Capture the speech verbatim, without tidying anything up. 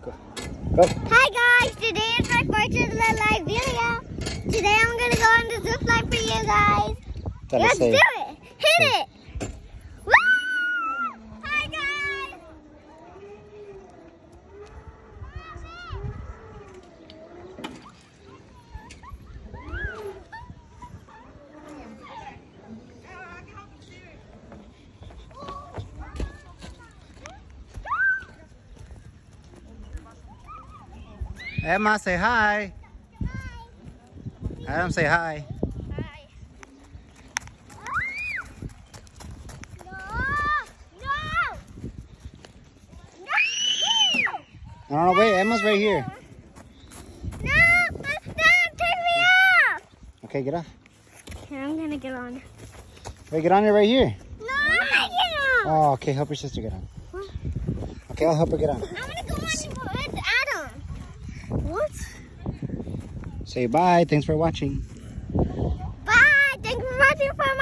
Go. Go. Hi guys, today is my first live video. Today I'm gonna go on the zip line for you guys. Tell Let's us, do say it. it. Hit it. Woo! Hi guys. Emma, say hi. Adam, say hi. Hi. No! No! No! No, no, wait. Emma's right here. No! Stop! Take me off! Okay, get off. Okay, I'm gonna get on. Wait, get on it right here. No, I'm gonna get on. Oh, okay. Help your sister get on. Okay, I'll help her get on. I'm gonna go on with Adam. What? Say bye. Thanks for watching. Bye. Thanks for watching for my